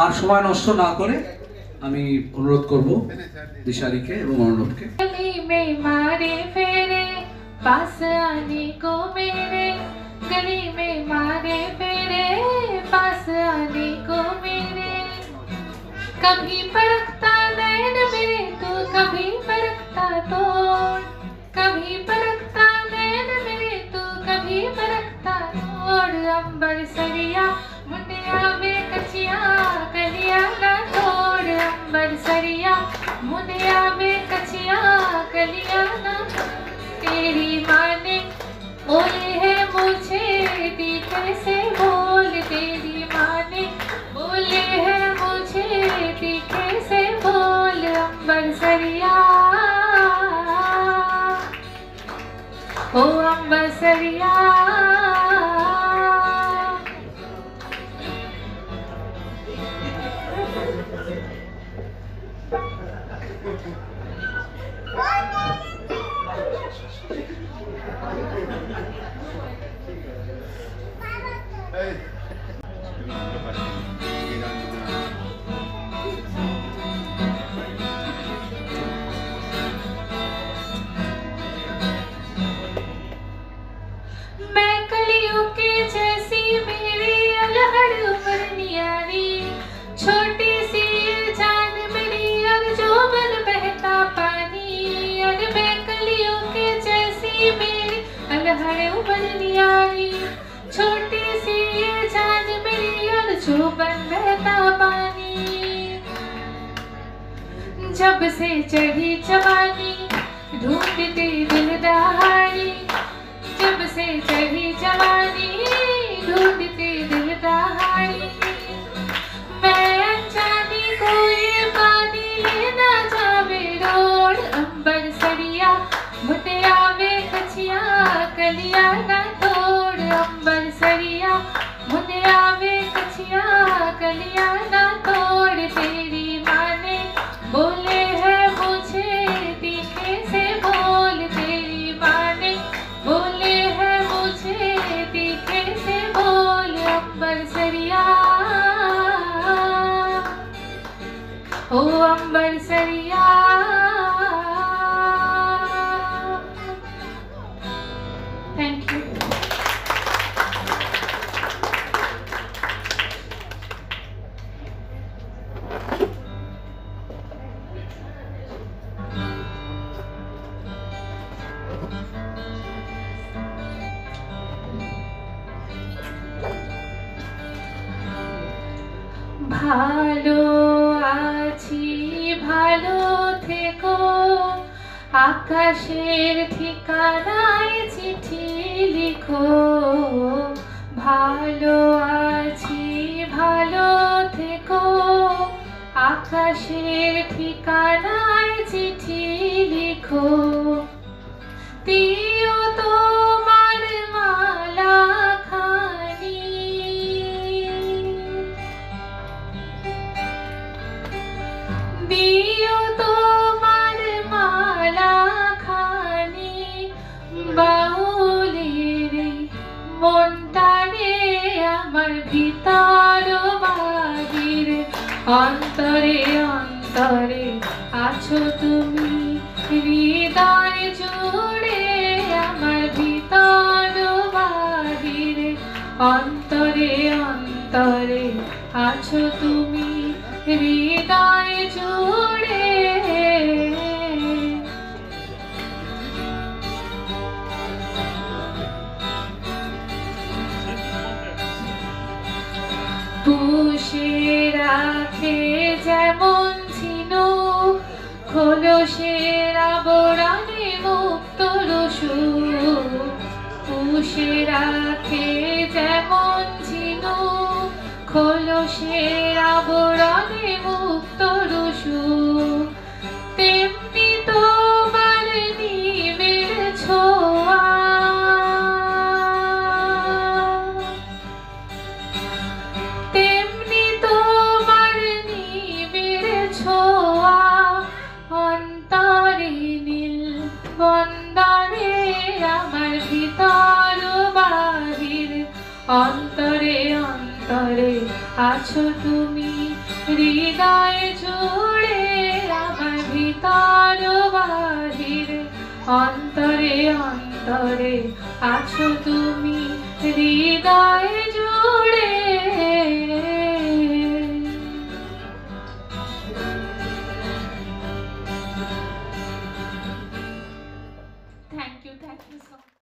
আর সময় নষ্ট না করে আমি অনুরোধ করব দিশারিকে এবং অর্ণবকে। गली में मारे फेरे पास आने को मेरे, गली में मारे फेरे पास आने को मेरे, कभी परखता नैन मेरे तो कभी परखता तोड़, कभी परखता नैन मेरे तो कभी परखता तोड़, अंबर सरिया मुंडिया वे कचिया कलिया ना तोड़, अंबर सरिया मुंडिया वे कचिया कलिया ना। तेरी माँ ने बोले है मुझे तीखे से बोल, तेरी माँ ने बोले है मुझे तीखे से बोल, अंबर सरिया ओ अंबर सरिया। मैं कलियों के जैसी मेरी अलहड़ उम्र नियारी, छोटी सी ये जान मेरी और जो बन बहता पानी, और मैं कलियों के जैसी मेरी अलहड़ उम्र नियारी, छोटी सी ये जान मेरी और जो बन बहता पानी, जब से चढ़ी जवानी ढूंढते दिल दहाड़ी, जब से चढ़ी जवानी ढूंढते दिल दहाड़ी, मैं अनजानी को ये पानी लेना जावे रोड, अंबर सरिया मुझे आवे कचिया कलिया ना तोड़, अंबर सरिया मुझे आवे कचिया कलिया ना तोड़, तेरी माँ ने बोले है मुझे तीखे से बोल, तेरी माँ ने बोले है मुझे तीखे से बोल, अंबर सरिया ओ अंबर सरिया। Thank you. ভালো আছি ভালো থেকো, আকাশের ঠিকানায় চিঠি লিখো, ভালো আছি ভালো থেকো, আকাশের ঠিকানায় চিঠি লিখো, দিও তোমার মালা খানি, দিও তোমার মালা খানি, বাউলের মনটারে আমার ভিতর বাহির, অন্তরে অন্তরে আছো তুমি হৃদয় জুড়ে, আমার ভিতর বাহির, অন্তরে অন্তরে আছো তুমি হৃদয় জুড়ে। পুষে রাখে যেমন ঝিনুক, খোলসের আবরণে মুক্ত রসু, পুষে রাখে যেমন ঝিনুক, খোলসের আবরণে মুক্ত রসু, তেমনি তোমার নিবিড় ছোঁয়া, তেমনি তোমার নিবিড় ছোঁয়া, অন্তরে নীল বন্দরে আমার ভিতর বাহির, অন্তরে অন্তরে আছো তুমি, হৃদয় জুড়ে আমার ভিতর বাহিরে। অন্তরে অন্তরে আছো তুমি, হৃদয় জুড়ে